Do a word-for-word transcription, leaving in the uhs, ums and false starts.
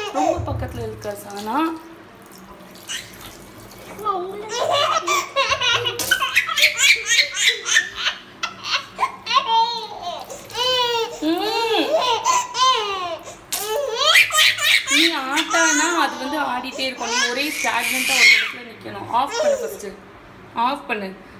ரொம்ப பக்கத்தில் இருக்க சானா. நீ ஆட்டானா அது வந்து ஆடிட்டே இருக்கும். நீ ஒரே ஸ்டாக்னெண்ட்டாக ஒரு இடத்துல நிற்கணும். ஆஃப் பண்ணு ஃபஸ்ட்டு, ஆஃப் பண்ணு.